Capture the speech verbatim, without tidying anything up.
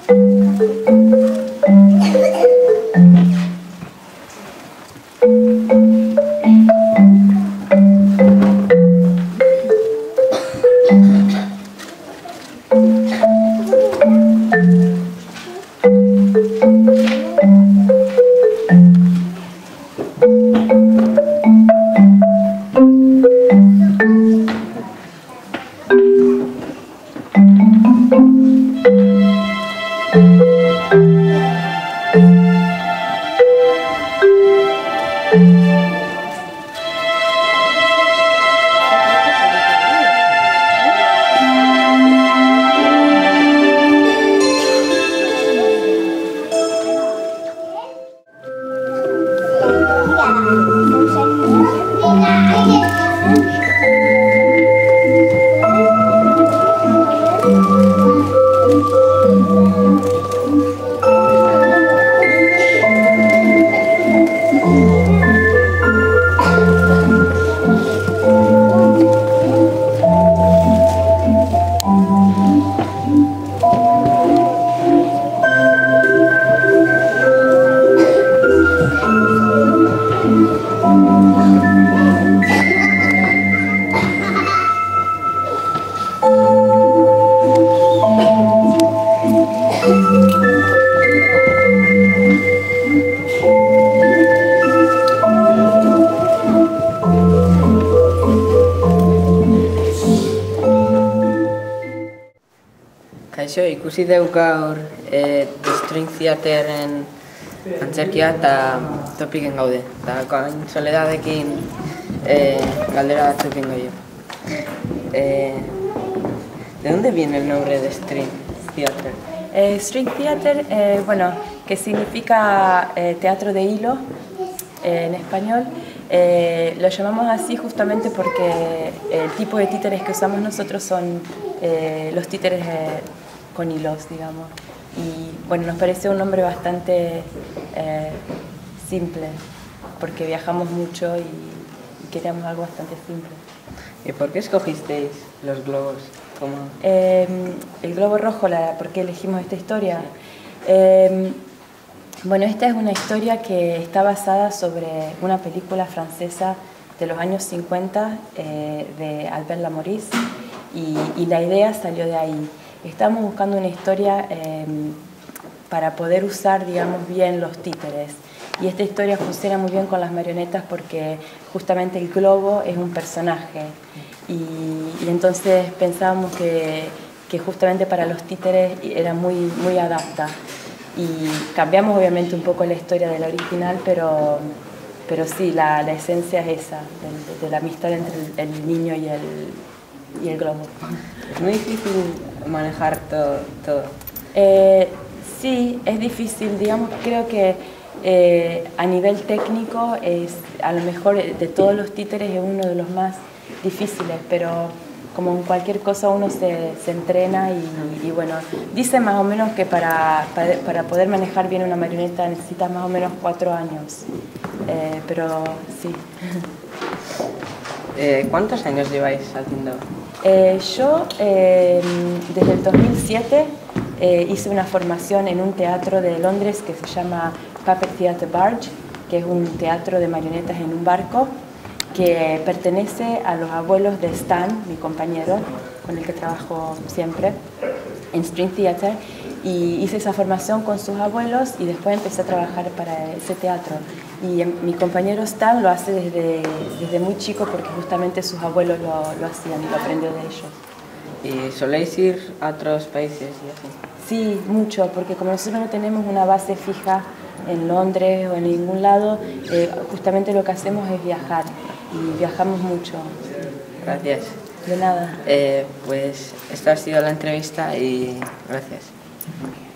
Kaixo, ikusi dugu gaur e, The String Theaterren antzerkia eta topiken gaude. Eta gain Soledadekin e, galdera batzuk ingo jo. E, ¿De dónde viene el nombre de String Theater? Eh, String Theater, eh, bueno, que significa eh, teatro de hilo eh, en español. Eh, lo llamamos así justamente porque el tipo de títeres que usamos nosotros son eh, los títeres eh, con hilos, digamos. Y bueno, nos parece un nombre bastante eh, simple, porque viajamos mucho y, y queríamos algo bastante simple. ¿Y por qué escogisteis los globos? ¿Cómo? Eh, el globo rojo, la, ¿por qué elegimos esta historia? Eh, bueno, esta es una historia que está basada sobre una película francesa de los años cincuenta eh, de Albert Lamoris y, y la idea salió de ahí. Estamos buscando una historia eh, para poder usar, digamos, bien los títeres. Y esta historia funciona muy bien con las marionetas porque justamente el globo es un personaje. Y, y entonces pensábamos que, que justamente para los títeres era muy, muy adapta. Y cambiamos obviamente un poco la historia de la original, pero, pero sí, la, la esencia es esa, de, de la amistad entre el, el niño y el, y el globo. Es muy difícil manejar todo. todo. Eh, sí, es difícil, digamos, creo que eh, a nivel técnico es, a lo mejor de todos los títeres es uno de los más difíciles, pero como en cualquier cosa uno se, se entrena y, y bueno, dice más o menos que para, para, para poder manejar bien una marioneta necesitas más o menos cuatro años, eh, pero sí. Eh, ¿Cuántos años lleváis haciendo? Eh, yo eh, desde el dos mil siete eh, hice una formación en un teatro de Londres que se llama Puppet Theatre Barge, que es un teatro de marionetas en un barco que pertenece a los abuelos de Stan, mi compañero, con el que trabajo siempre, en String Theater, y hice esa formación con sus abuelos y después empecé a trabajar para ese teatro. Y mi compañero Stan lo hace desde, desde muy chico porque justamente sus abuelos lo, lo hacían y lo aprendió de ellos. ¿Y soléis ir a otros países y así? Sí, mucho, porque como nosotros no tenemos una base fija en Londres o en ningún lado, eh, justamente lo que hacemos es viajar y viajamos mucho. Gracias. De nada. Eh, pues esta ha sido la entrevista y gracias.